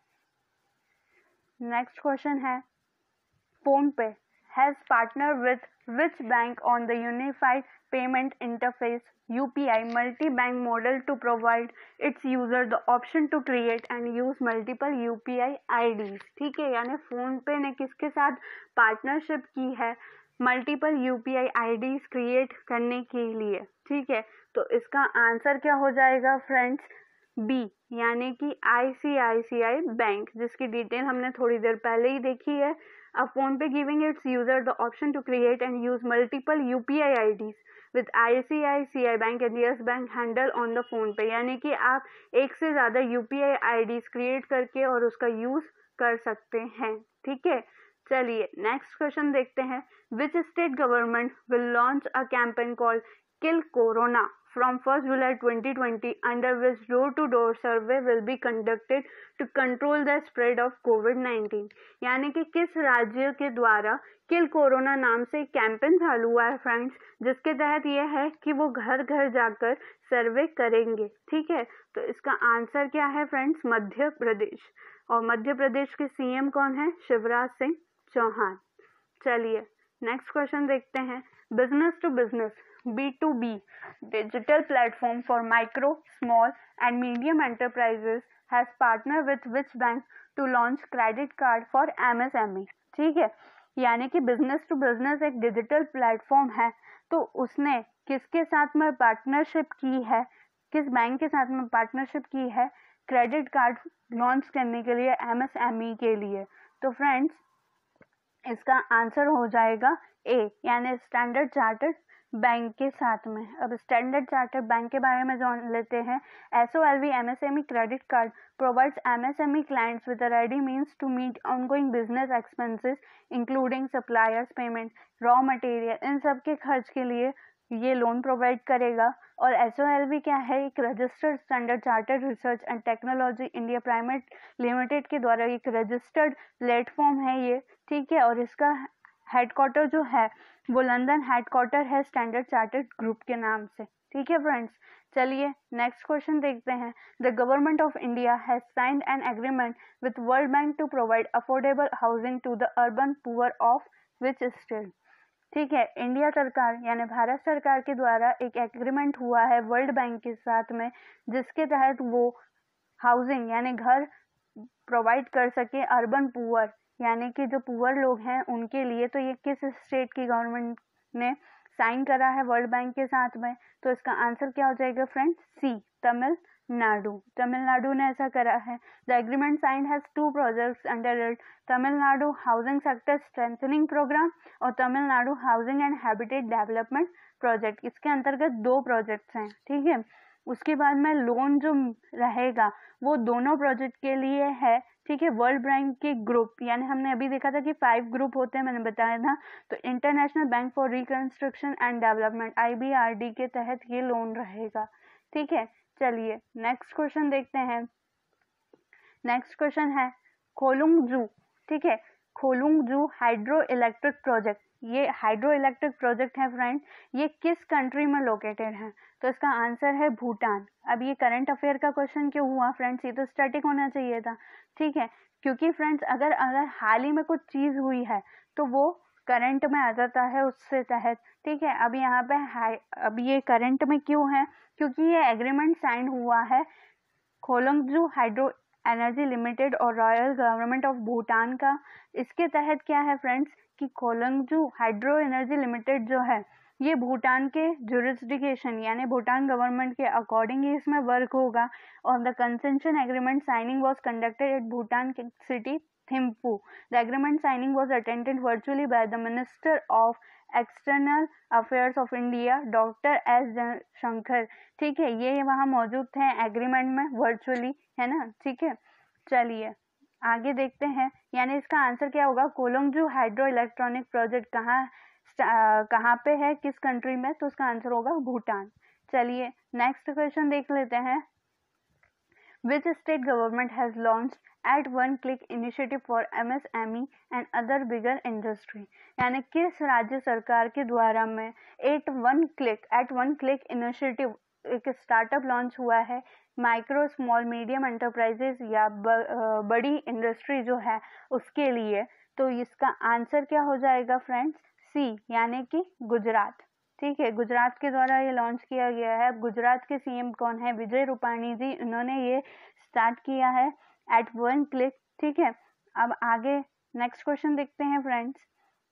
नेक्स्ट क्वेश्चन है PhonePe has partner with which bank on the unified payment interface UPI multi bank model to provide its user the option to create and use multiple UPI IDs, ठीक है। यानी phone पे ने किसके साथ partnership की है? Multiple UPI IDs create करने के लिए, ठीक है। तो इसका आंसर क्या हो जाएगा फ्रेंड्स? बी, यानी कि ICICI बैंक, जिसकी डिटेल हमने थोड़ी देर पहले ही देखी है। अब PhonePe giving its user the option to create and use multiple UPI IDs with ICICI bank and yes bank handle on the PhonePe, यानी कि आप एक से ज़्यादा UPI IDs क्रिएट करके और उसका यूज कर सकते हैं, ठीक है। चलिए नेक्स्ट क्वेश्चन देखते हैं। Which state government will launch a campaign called Kill Corona from 1st July 2020, under which door-to-door survey will be conducted to control the spread of COVID-19। यानी कि किस राज्य के द्वारा किल कोरोना नाम से कैंपेन चालू हुआ है फ्रेंड्स, जिसके तहत ये है कि वो घर घर जाकर सर्वे करेंगे। ठीक है, तो इसका आंसर क्या है फ्रेंड्स? मध्य प्रदेश। और मध्य प्रदेश के सीएम कौन है? शिवराज सिंह चौहान। चलिए नेक्स्ट क्वेश्चन देखते हैं। Business to business B2B digital platform for micro, small and medium enterprises has partnered with which bank to launch credit card for MSME। ठीक है, यानी कि बिजनेस टू बिजनेस एक डिजिटल प्लेटफॉर्म है, तो उसने किसके साथ में पार्टनरशिप की है, किस बैंक के साथ में पार्टनरशिप की है क्रेडिट कार्ड लॉन्च करने के लिए MSME के लिए? तो फ्रेंड्स इसका आंसर हो जाएगा ए, यानी स्टैंडर्ड चार्टर्ड बैंक के साथ में। अब स्टैंडर्ड चार्टर्ड बैंक के बारे में जान लेते हैं। SOLV MSME credit card provides MSME clients with a ready means to meet ongoing business expenses including suppliers payment, raw material, इन सब के खर्च के लिए ये लोन प्रोवाइड करेगा। और SOLV क्या है? एक registered Standard Chartered Research and Technology India Private Limited के द्वारा एक रजिस्टर्ड प्लेटफॉर्म है ये। ठीक है, और इसका हेडक्वार्टर जो है वो लंदन हेडक्वार्टर है स्टैंडर्ड चार्टर्ड ग्रुप के नाम से। ठीक है फ्रेंड्स, चलिए नेक्स्ट क्वेश्चन देखते हैं। The government of India has signed an agreement with World Bank to provide affordable housing to the urban poor of which state? ठीक है, इंडिया सरकार यानी भारत सरकार के द्वारा एक एग्रीमेंट हुआ है वर्ल्ड बैंक के साथ में, जिसके तहत वो हाउसिंग यानी घर प्रोवाइड कर सके अर्बन पुअर, यानी कि जो पुअर लोग हैं उनके लिए। तो ये किस स्टेट की गवर्नमेंट ने साइन करा है वर्ल्ड बैंक के साथ में? तो इसका आंसर क्या हो जाएगा फ्रेंड्स? सी, तमिलनाडु। तमिलनाडु ने ऐसा करा है। The agreement sign has 2 projects under it, Tamil Nadu housing sector strengthening programme और Tamil Nadu housing and habitat development project. इसके अंतर्गत 2 प्रोजेक्ट्स हैं। ठीक है, उसके बाद में लोन जो रहेगा वो दोनों प्रोजेक्ट के लिए है। ठीक है, वर्ल्ड बैंक के ग्रुप, यानी हमने अभी देखा था कि 5 ग्रुप होते हैं, मैंने बताया था। तो international bank for reconstruction and development IBRD के तहत ये लोन रहेगा। ठीक है, चलिए नेक्स्ट क्वेश्चन देखते हैं। नेक्स्ट क्वेश्चन है खोलुंगजू। ठीक है, खोलुंगजू हाइड्रो इलेक्ट्रिक प्रोजेक्ट, ये हाइड्रो इलेक्ट्रिक प्रोजेक्ट है फ्रेंड, ये किस कंट्री में लोकेटेड है? तो इसका आंसर है भूटान। अब ये करंट अफेयर का क्वेश्चन क्यों हुआ फ्रेंड्स? ये तो स्टैटिक होना चाहिए था। ठीक है, क्योंकि फ्रेंड्स अगर हाल ही में कुछ चीज हुई है तो वो करंट में आ जाता है उससे तहत। ठीक है, अब यहाँ पे अब ये करंट में क्यों है? क्योंकि ये एग्रीमेंट साइन हुआ है खोलुंगजू हाइड्रो एनर्जी लिमिटेड और रॉयल गवर्नमेंट ऑफ भूटान का। इसके तहत क्या है फ्रेंड्स कि खोलुंगजू हाइड्रो एनर्जी लिमिटेड जो है ये भूटान के जुरिस्डिक्शन यानी भूटान गवर्नमेंट के अकॉर्डिंग ही इसमें वर्क होगा। और the concession agreement signing was conducted at Bhutan city Thimphu. The agreement signing was attended virtually by the minister of external affairs of India doctor S Jaishankar. ठीक है, ये वहाँ मौजूद थे एग्रीमेंट में वर्चुअली, है ना। ठीक है, चलिए आगे देखते हैं। यानी इसका आंसर क्या होगा? खोलुंगजू हाइड्रो इलेक्ट्रॉनिक प्रोजेक्ट कहाँ पे है, किस कंट्री में? तो उसका आंसर होगा भूटान। चलिए नेक्स्ट क्वेश्चन देख लेते हैं। Which state government has launched at one click initiative for MSME and other bigger industry? यानी किस राज्य सरकार के द्वारा में एट वन क्लिक इनिशिएटिव एक स्टार्टअप लॉन्च हुआ है माइक्रो स्मॉल मीडियम एंटरप्राइजेस या बड़ी इंडस्ट्री जो है उसके लिए? तो इसका आंसर क्या हो जाएगा फ्रेंड्स? सी, यानी कि गुजरात। ठीक है, गुजरात के द्वारा ये लॉन्च किया गया है। गुजरात के सीएम कौन है? विजय रूपाणी जी, उन्होंने ये स्टार्ट किया है एट वन क्लिक। ठीक है, अब आगे नेक्स्ट क्वेश्चन देखते हैं फ्रेंड्स।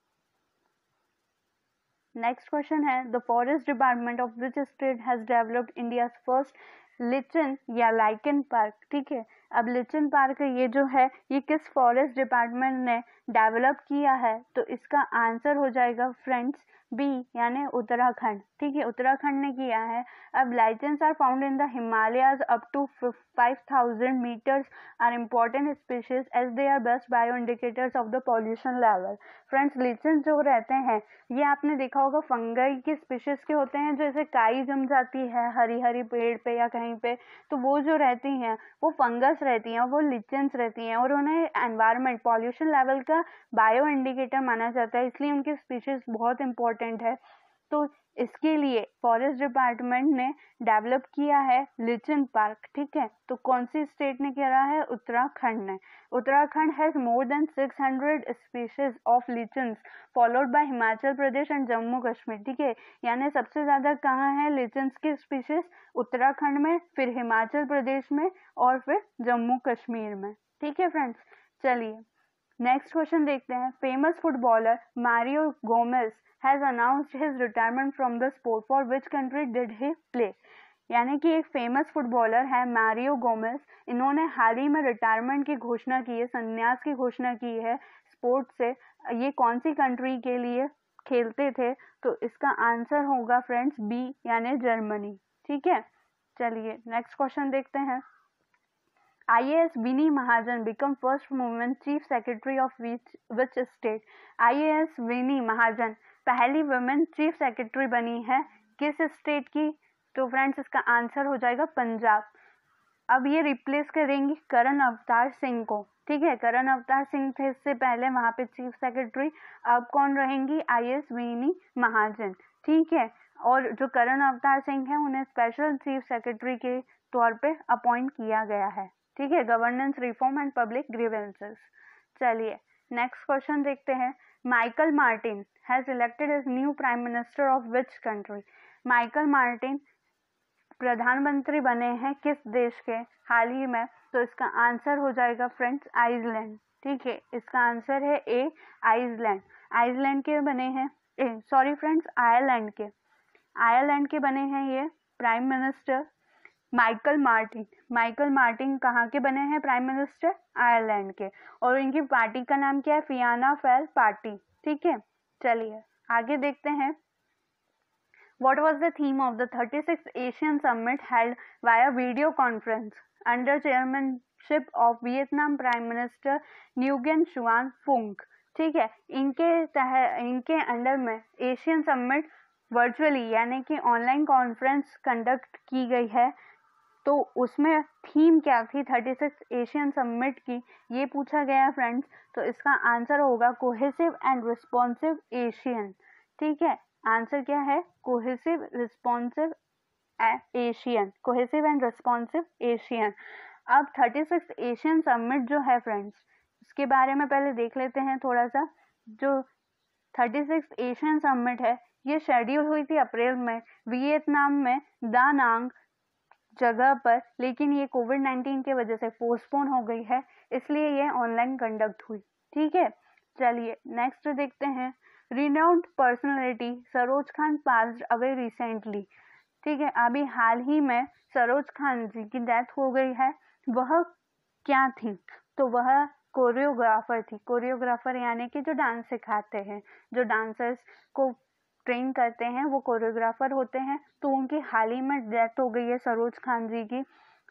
नेक्स्ट क्वेश्चन है the forest department of which state has developed India's first lichen या लाइकन पार्क? ठीक है, अब लिचन पार्क ये जो है ये किस फॉरेस्ट डिपार्टमेंट ने डेवलप किया है, तो इसका आंसर हो जाएगा फ्रेंड्स बी यानी उत्तराखंड। ठीक है, उत्तराखंड ने किया है। अब lichens are found in the Himalayas up to 5000 metres are important species as they are best bio indicators of the pollution level. Friends lichens जो रहते हैं ये आपने देखा होगा फंगई की स्पीशीज के होते हैं, जो जैसे काई जम जाती है हरी हरी पेड़ पे या कहीं पे, तो वो जो रहती हैं वो फंगस रहती हैं, वो लिचेंस रहती हैं और उन्हें एनवायरनमेंट पॉल्यूशन लेवल का बायो इंडिकेटर माना जाता है, इसलिए उनकी स्पीशीज बहुत इंपॉर्टेंट है। तो इसके लिए फॉरेस्ट डिपार्टमेंट ने डेवलप किया है लिचन पार्क। ठीक है, तो कौन सी स्टेट ने किया है? उत्तराखंड ने। Uttarakhand has more than 600 species of lichens followed by Himachal Pradesh and Jammu Kashmir. ठीक है, यानी सबसे ज्यादा कहाँ है लिचन्स की स्पीशीज? उत्तराखंड में, फिर हिमाचल प्रदेश में और फिर जम्मू कश्मीर में। ठीक है फ्रेंड्स, चलिए नेक्स्ट क्वेश्चन देखते हैं। Famous footballer Mario Gomez has announced his retirement from the sport, for which country did he play? यानी कि एक फेमस फुटबॉलर है मारियो गोमेज, इन्होंने हाल ही में रिटायरमेंट की घोषणा की है, संन्यास की घोषणा की है स्पोर्ट से। ये कौन सी कंट्री के लिए खेलते थे? तो इसका आंसर होगा फ्रेंड्स बी यानी जर्मनी। ठीक है, चलिए नेक्स्ट क्वेश्चन देखते हैं। IAS Winnie Mahajan become first woman chief secretary of which state? IAS विनी महाजन पहली वुमेन चीफ सेक्रेटरी बनी है किस स्टेट की? तो फ्रेंड्स इसका आंसर हो जाएगा पंजाब। अब ये रिप्लेस करेंगी करण अवतार सिंह को। ठीक है, करण अवतार सिंह थे इससे पहले वहां पे चीफ सेक्रेटरी, अब कौन रहेंगी? IAS विनी महाजन। ठीक है, और जो करण अवतार सिंह है उन्हें स्पेशल चीफ सेक्रेटरी के तौर पे अपॉइंट किया गया है। ठीक है, governance reform and public grievances. चलिए नेक्स्ट क्वेश्चन देखते हैं। Michael Martin has elected as new prime minister of which country? Michael Martin प्रधानमंत्री बने हैं किस देश के हाल ही में? तो इसका आंसर हो जाएगा फ्रेंड्स आइसलैंड। ठीक है, इसका आंसर है ए आइसलैंड। आइसलैंड के बने हैं, सॉरी फ्रेंड्स आयरलैंड के, आयरलैंड के बने हैं ये prime minister Michael Martin. Michael Martin कहाँ के बने हैं प्राइम मिनिस्टर? आयरलैंड के, और इनकी पार्टी का नाम क्या है? Fianna Fail party. ठीक है, चलिए आगे देखते हैं। What was the theme of the 36th Asian Summit held via video conference under chairmanship of Vietnam Prime Minister Nguyen Xuan Phuc? ठीक है, इनके अंडर में एशियन समिट वर्चुअली यानी कि ऑनलाइन कॉन्फ्रेंस कंडक्ट की गई है, तो उसमें थीम क्या थी 36 एशियन समिट की, ये पूछा गया फ्रेंड्स। तो इसका आंसर होगा कोहेसिव एंड रिस्पॉन्सिव एशियन। ठीक है, आंसर क्या है? Cohesive responsive Asian, cohesive and responsive Asian. अब 36 एशियन समिट जो है फ्रेंड्स, इसके बारे में पहले देख लेते हैं थोड़ा सा। जो 36 एशियन समिट है ये शेड्यूल हुई थी अप्रैल में वियतनाम में दा नांग जगह पर, लेकिन ये कोविड-19 की वजह से पोस्टपोन हो गई है, इसलिए ये ऑनलाइन कंडक्ट हुई। ठीक है, चलिए नेक्स्ट देखते हैं। Renowned personality Saroj Khan passed away recently. ठीक है, अभी हाल ही में सरोज खान जी की डेथ हो गई है। वह क्या थी? तो वह कोरियोग्राफर थी। कोरियोग्राफर यानी कि जो डांस सिखाते हैं, जो डांसर्स को ट्रेन करते हैं वो कोरियोग्राफर होते हैं। तो उनकी हाल ही में डेथ हो गई है सरोज खान जी की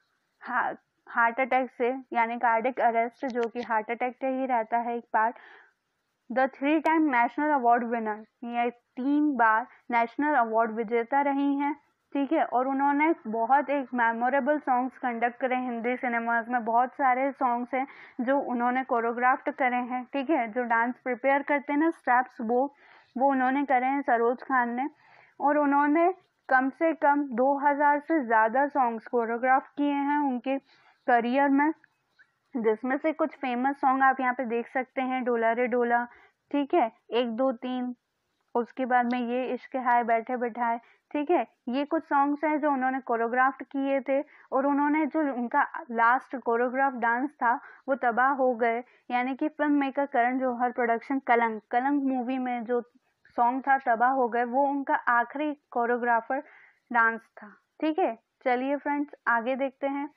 हार्ट अटैक से, यानी कार्डिक अरेस्ट, जो कि हार्ट अटैक से ही रहता है एक part. The 3 time national award winner, ये 3 बार नेशनल अवार्ड विजेता रही हैं। ठीक है, और उन्होंने बहुत एक मेमोरेबल सॉन्ग्स कंडक्ट करे हिंदी सिनेमाज में, बहुत सारे सॉन्ग्स हैं जो उन्होंने कोरियोग्राफ्ट करे हैं। ठीक है, जो डांस प्रिपेयर करते हैं ना स्टेप्स, वो उन्होंने करे हैं सरोज खान ने, और उन्होंने कम से कम 2000 से ज़्यादा सॉन्ग्स कोरियोग्राफ किए हैं उनके करियर में, जिसमें से कुछ फेमस सॉन्ग आप यहाँ पे देख सकते हैं, डोला रे डोला, ठीक है, 1 2 3, उसके बाद में ये इश्क है, बैठे बैठाए। ठीक है, ये कुछ सॉन्ग्स हैं जो उन्होंने कोरियोग्राफ्ट किए थे, और उन्होंने जो उनका लास्ट कोरियोग्राफ डांस था वो तबाह हो गए, यानी कि film maker Karan Johar production Kalank movie में जो सॉन्ग था तबाह हो गए, वो उनका आखिरी कोरियोग्राफर डांस था। ठीक है, चलिए फ्रेंड्स आगे देखते हैं।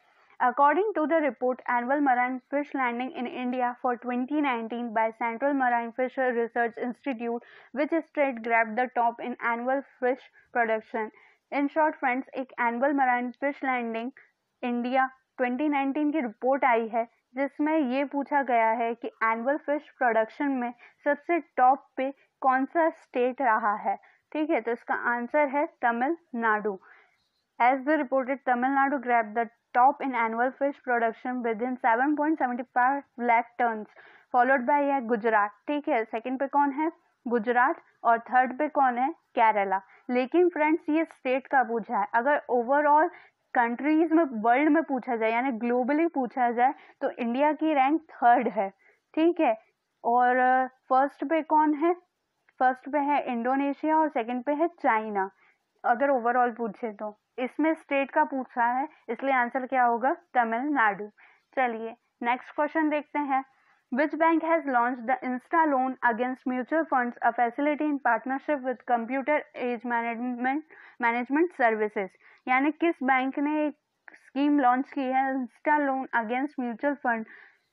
According to the report Annual Marine Fish Landing in India for 2019 by Central Marine Fish Research Institute, which state grabbed the top in annual fish production. In short friends, एक Annual Marine Fish Landing India 2019 की report आई है जिसमें ये पूछा गया है कि annual fish production में सबसे टॉप पे कौन सा स्टेट रहा है. ठीक है, तो इसका आंसर है Tamil Nadu. As the reported, Tamil Nadu grabbed the top in annual fish production within 7.75 lakh tons, followed by है गुजरात. ठीक है, सेकंड पे कौन है? गुजरात. और थर्ड पे कौन है? केरला. लेकिन फ्रेंड्स ये स्टेट का पूछा है. अगर ओवरऑल कंट्रीज में वर्ल्ड में पूछा जाए यानी ग्लोबली पूछा जाए तो इंडिया की रैंक थर्ड है. ठीक है, और फर्स्ट पे कौन है? फर्स्ट पे है इंडोनेशिया और सेकंड पे है चाइना. अगर ओवरऑल पूछे तो इसमें स्टेट का पूछा है इसलिए आंसर क्या होगा? तमिलनाडु. चलिए नेक्स्ट क्वेश्चन देखते हैं. Which bank has launched the Insta Loan Against Mutual Funds, a facility in partnership with Computer Age Management Services? यानी किस बैंक ने एक स्कीम लॉन्च की है insta loan against mutual fund?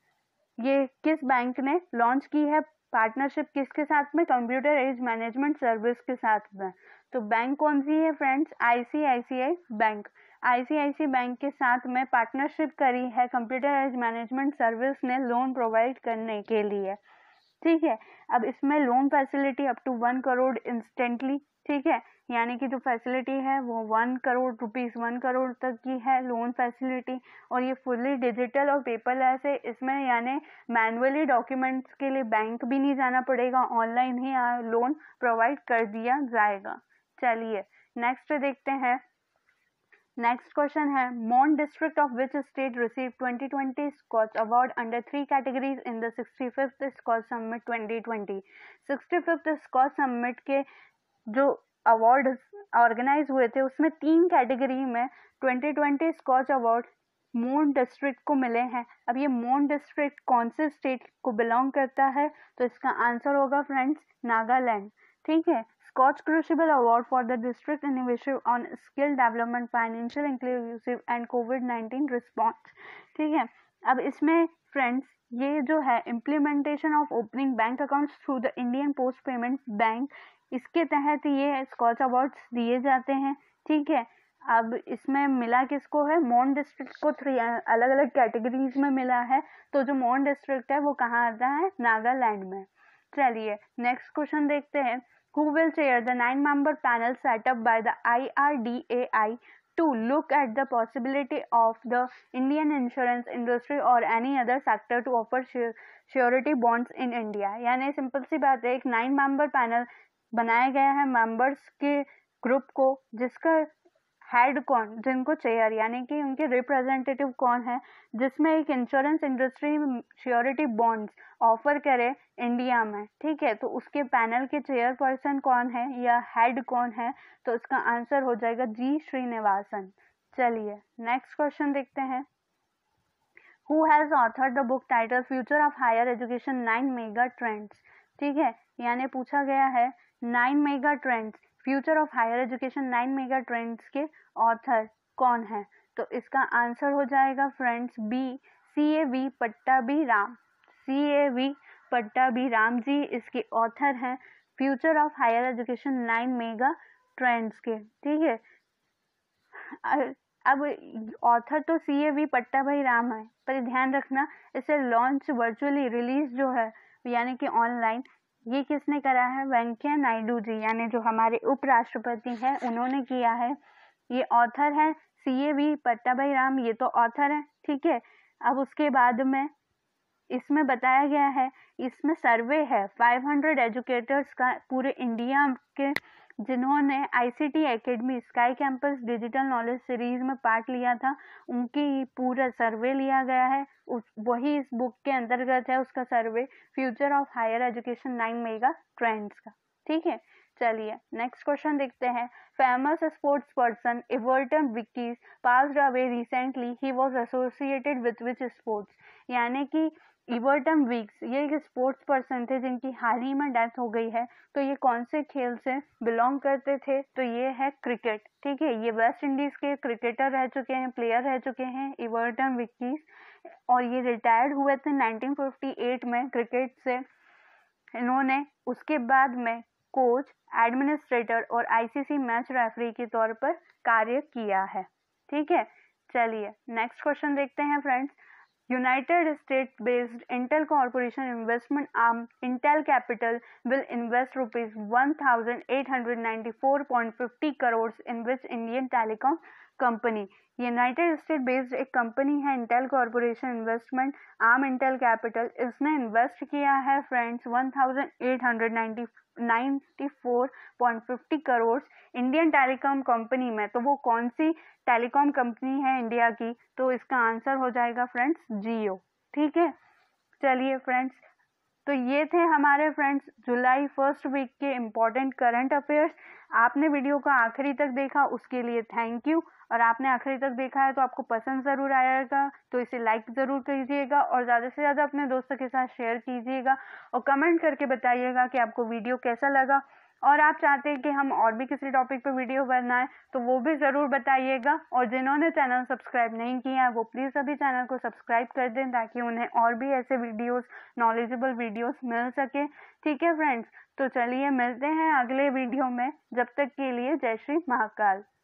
ये किस बैंक ने लॉन्च की है? पार्टनरशिप किसके साथ में? कंप्यूटर एज मैनेजमेंट सर्विस के साथ में. तो बैंक कौन सी है friends? ICICI bank. ICICI bank के साथ में पार्टनरशिप करी है कंप्यूटर एज मैनेजमेंट सर्विस ने लोन प्रोवाइड करने के लिए. ठीक है, अब इसमें loan facility up to 1 crore instantly. ठीक है, यानी कि जो फैसिलिटी है वो 1 करोड़ रुपीस 1 करोड़ तक की है लोन फैसिलिटी. और ये फुल्ली डिजिटल और पेपरलेस है. इसमें यानी मैनुअली डॉक्यूमेंट्स के लिए बैंक भी नहीं जाना पड़ेगा, ऑनलाइन ही लोन प्रोवाइड कर दिया जाएगा. चलिए नेक्स्ट देखते हैं. नेक्स्ट क्वेश्चन है Mon district of which state receive 2020 Skoch award under 3 categories in the 65th Skoch summit 2020. 65th Skoch summit के जो अवार्ड ऑर्गेनाइज हुए थे उसमें 3 कैटेगरी में 2020 स्कॉच अवार्ड मोन डिस्ट्रिक्ट को मिले हैं. अब ये मोन डिस्ट्रिक्ट कौन से स्टेट को बिलोंग करता है? तो इसका आंसर होगा फ्रेंड्स नागालैंड. ठीक है, Scotch Crucible Award for the District Initiative on Skill Development, Financial Inclusive and COVID-19 Response. ठीक है, अब इसमें फ्रेंड्स ये जो है implementation of opening bank accounts through the Indian post payment bank, इसके तहत ये स्कॉच अवार्ड्स दिए जाते हैं. ठीक है, अब इसमें मिला किसको है? मोन डिस्ट्रिक्ट को 3 अलग अलग कैटेगरीज में मिला है. तो जो मोन डिस्ट्रिक्ट है वो कहाँ आता है? नागालैंड में. चलिए नेक्स्ट क्वेश्चन देखते हैं. Who will chair the 9-member panel set up by the IRDAI to look at the possibility of the Indian insurance industry or any other sector to offer surety bonds in India? यानी simple सी बात है, एक 9-member panel बनाया गया है members के group को, जिसका हेड कौन, जिनको चेयर यानी कि उनके रिप्रेजेंटेटिव कौन है, जिसमें एक insurance industry surety bonds offer करे इंडिया में. ठीक है, तो उसके पैनल के चेयरपर्सन कौन है या हेड कौन है? तो इसका आंसर हो जाएगा जी श्रीनिवासन. चलिए नेक्स्ट क्वेश्चन देखते हैं. Who has authored the book title future of higher education 9 mega trends? ठीक है, यानी पूछा गया है 9 mega trends, future of higher education 9 mega trends के ऑथर कौन है? तो इसका आंसर हो जाएगा friends B CAV Pattabhiram. CAV Pattabhiram ji इसके ऑथर हैं future of higher education 9 mega trends के. ठीक है, अब ऑथर तो CAV पट्टाभी-राम है, पर ध्यान रखना इसे लॉन्च वर्चुअली रिलीज जो है यानी कि ऑनलाइन, ये किसने करा है? वेंकैया नायडू जी यानी जो हमारे उपराष्ट्रपति हैं उन्होंने किया है. ये ऑथर है CAV पट्टाभी-राम, ये तो ऑथर है. ठीक है, अब उसके बाद में इसमें बताया गया है, इसमें सर्वे है 500 एजुकेटर्स का पूरे इंडिया के, जिन्होंने ICT academy sky campus digital knowledge series में पार्ट लिया था, उनकी पूरा सर्वे लिया गया है. वही इस बुक के अंतर्गत है उसका survey, future of higher education 9 mega trends का. ठीक है, चलिए नेक्स्ट क्वेश्चन देखते हैं. Famous sports person Everton Weekes passed away recently, he was associated with which sports? यानी कि इवर्टन वीक्स ये एक स्पोर्ट्स पर्सन थे जिनकी हाल ही में डेथ हो गई है। तो ये कौन से खेल से बिलोंग करते थे? तो ये है क्रिकेट। ठीक है, ये वेस्ट इंडीज के क्रिकेटर रह चुके हैं, प्लेयर रह चुके हैं इवर्टन विकीज, और ये रिटायर्ड हुए थे 1958 में क्रिकेट से। इन्होंने उसके बाद में कोच, एडमिनिस्ट्रेटर और आईसीसी मैच रेफरी के तौर पर कार्य किया है। ठीक है, चलिए नेक्स्ट क्वेश्चन देखते हैं friends. United States-based Intel Corporation investment arm Intel Capital will invest rupees 1,894.50 crores in which Indian telecom company? United state based एक कंपनी है Intel corporation investment arm Intel capital, इसने इन्वेस्ट किया है friends 1,894.50 crore Indian telecom company में। तो वो कौन सी टेलीकॉम कंपनी है इंडिया की? तो इसका आंसर हो जाएगा फ्रेंड्स जियो। ठीक है, चलिए फ्रेंड्स, तो ये थे हमारे फ्रेंड्स जुलाई फर्स्ट वीक के इम्पोर्टेंट करंट अफेयर्स। आपने वीडियो को आखिरी तक देखा उसके लिए थैंक यू, और आपने आखिरी तक देखा है तो आपको पसंद ज़रूर आएगा, तो इसे लाइक ज़रूर कीजिएगा और ज़्यादा से ज़्यादा अपने दोस्तों के साथ शेयर कीजिएगा और कमेंट करके बताइएगा कि आपको वीडियो कैसा लगा, और आप चाहते हैं कि हम और भी किसी टॉपिक पर वीडियो बनाएं तो वो भी ज़रूर बताइएगा। और जिन्होंने चैनल सब्सक्राइब नहीं किया है वो प्लीज़ अभी चैनल को सब्सक्राइब कर दें ताकि उन्हें और भी ऐसे वीडियोस, नॉलेजेबल वीडियोस मिल सके। ठीक है फ्रेंड्स, तो चलिए मिलते हैं अगले वीडियो में, जब तक के लिए जय श्री महाकाल।